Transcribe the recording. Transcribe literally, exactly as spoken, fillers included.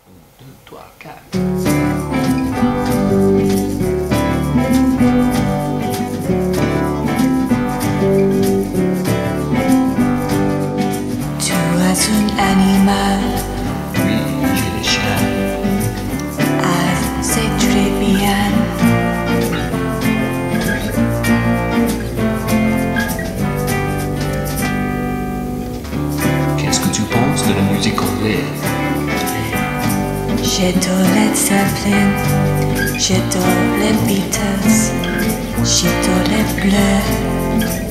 Un, deux, trois, quatre. Tu as un animal. Oui, j'ai des chiens. Ah, c'est très bien. Qu'est-ce que tu penses de la musique anglaise? J'adore Led Zeppelin, j'adore les Beatles, j'adore les Bleus.